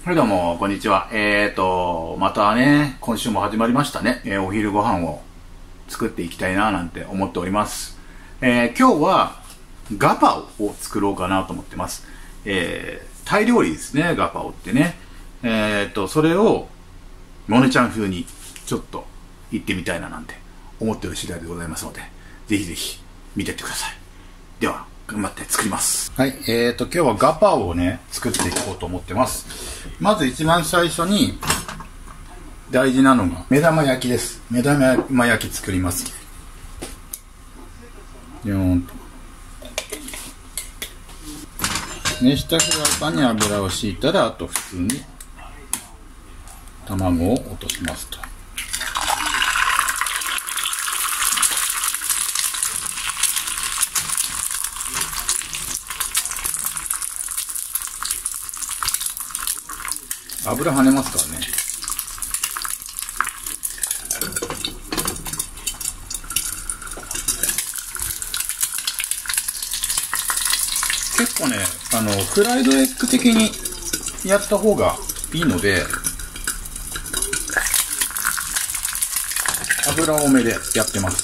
はい、どうも、こんにちは。またね、今週も始まりましたね。お昼ご飯を作っていきたいな、なんて思っております。今日は、ガパオを作ろうかなと思ってます。タイ料理ですね、ガパオってね。それを、モネちゃん風に、ちょっと、行ってみたいな、なんて思っている次第でございますので、ぜひぜひ、見てってください。では、頑張って作ります。はい、今日はガパオをね、作っていこうと思ってます。まず一番最初に、大事なのが、目玉焼きです。目玉焼き作ります。よーんと。熱したフライパンに油を敷いたら、あと普通に、卵を落としますと。油跳ねますからね。結構ね、フライドエッグ的にやった方がいいので、油多めでやってます。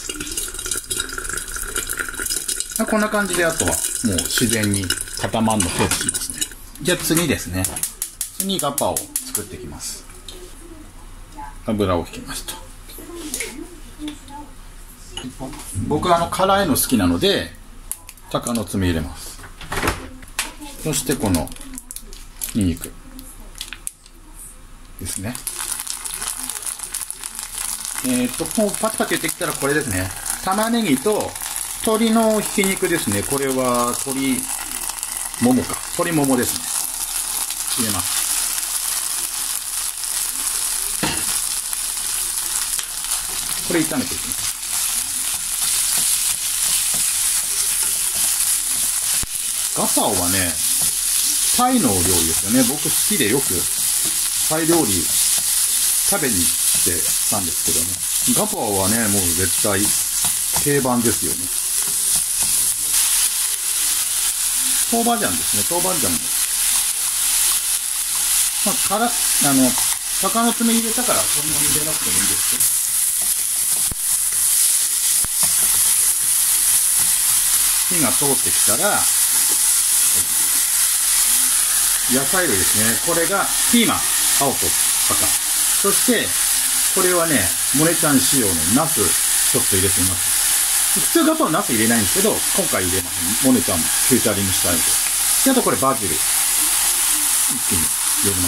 こんな感じで、あとはもう自然に固まるのペースしますね。じゃあ次ですね。次ガパオを作っていきます。油を引きますと。僕は辛いの好きなので鷹の爪入れます。そしてこのニンニクですね。もうパチパチ言ってきたらこれですね。玉ねぎと鶏のひき肉ですね。これは鶏ももですね。入れます。これ炒めていきます。ガパオはね、タイの料理ですよね。僕好きでよくタイ料理食べに行ってたんですけどね。ガパオはね、もう絶対定番ですよね。豆板醤ですね。豆板醤も。鷹の爪入れたからそんなに入れなくてもいいんですけど。火が通ってきたら、野菜類ですね。これがピーマン、青と赤。そして、これはね、モネちゃん仕様のナス、ちょっと入れてみます。普通ガパオナス入れないんですけど、今回入れます。モネちゃんもフューチャリングしたいので。で、あとこれバジル。一気に入れます。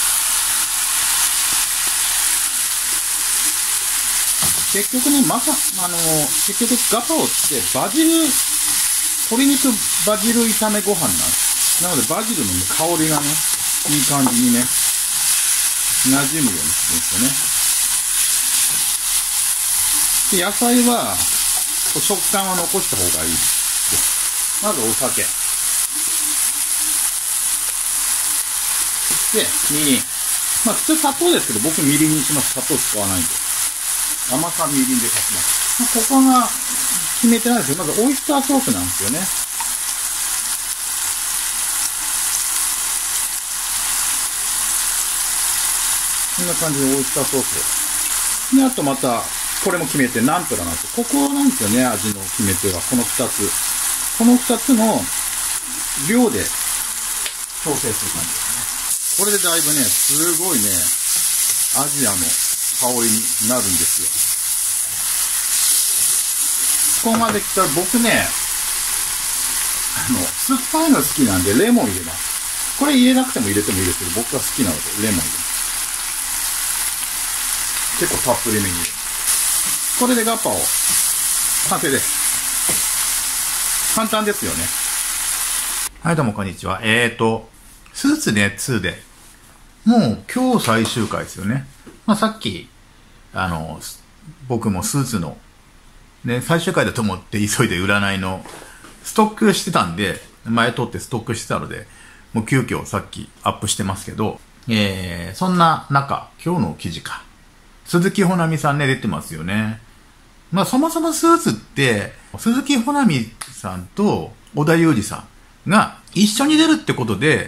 結局ね、結局ガパオって鶏肉バジル炒めご飯なんです。なのでバジルの香りがね、いい感じにね、馴染むようにするんですよね。で、野菜は食感は残した方がいいです。まずお酒。で、みりん。普通砂糖ですけど、僕みりんにします。砂糖使わないんで。甘さみりんで炊きます。ここが決めてないですけど、まずオイスターソースなんですよね。こんな感じでオイスターソースで。あとまた、これも決めてナンプラーなんですよ。ここなんですよね、味の決め手は。この2つ。この2つの量で調整する感じですね。これでだいぶね、すごいね、アジアの香りになるんですよ。ここまで来たら僕ね、酸っぱいの好きなんでレモン入れます。これ入れなくても入れてもいいですけど、僕は好きなのでレモン入れます。結構たっぷりめに入れます。これでガパオ完成です。簡単ですよね。はい、どうもこんにちは。スーツね、2で。もう今日最終回ですよね。さっき、僕もスーツの、ね、最終回だと思って急いで占いのストックしてたんで、前撮ってストックしてたので、もう急遽さっきアップしてますけど、そんな中、今日の記事か。鈴木保奈美さんね、出てますよね。そもそもスーツって、鈴木保奈美さんと織田裕二さんが一緒に出るってことで、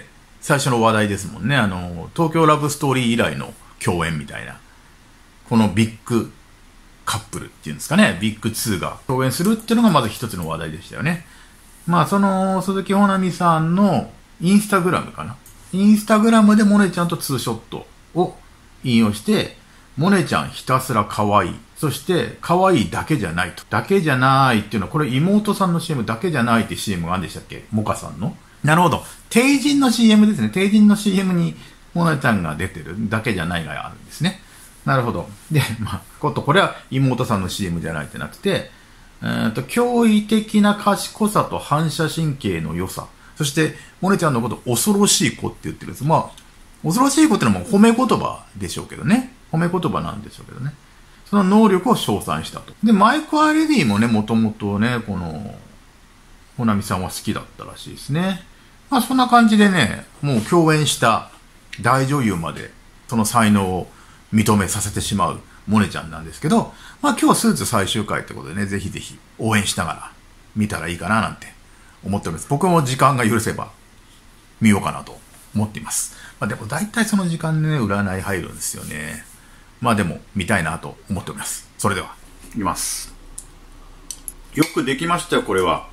最初の話題ですもんね。東京ラブストーリー以来の共演みたいな。このビッグカップルっていうんですかね。ビッグ2が共演するっていうのがまず一つの話題でしたよね。まあ、その、鈴木保奈美さんのインスタグラムかな。インスタグラムでモネちゃんとツーショットを引用して、モネちゃんひたすら可愛い。そして、可愛いだけじゃないと。だけじゃないっていうのは、これ妹さんの CM だけじゃないって CM があるんでしたっけ？モカさんの。なるほど。帝人の CM ですね。帝人の CM にモネちゃんが出てるだけじゃないがあるんですね。なるほど。で、まあ、これは妹さんの CM じゃないってなってて、驚異的な賢さと反射神経の良さ。そして、モネちゃんのこと恐ろしい子って言ってるんです。まあ、恐ろしい子ってのはもう褒め言葉でしょうけどね。褒め言葉なんでしょうけどね。その能力を称賛したと。で、マイク・アレディもね、もともとね、この、保奈美さんは好きだったらしいですね。まあそんな感じでね、もう共演した大女優まで、その才能を認めさせてしまうモネちゃんなんですけど、まあ今日スーツ最終回ってことでね、ぜひぜひ応援しながら見たらいいかななんて思っております。僕も時間が許せば見ようかなと思っています。まあでも大体その時間でね、占い入るんですよね。まあでも見たいなと思っております。それでは、いきます。よくできましたよ、これは。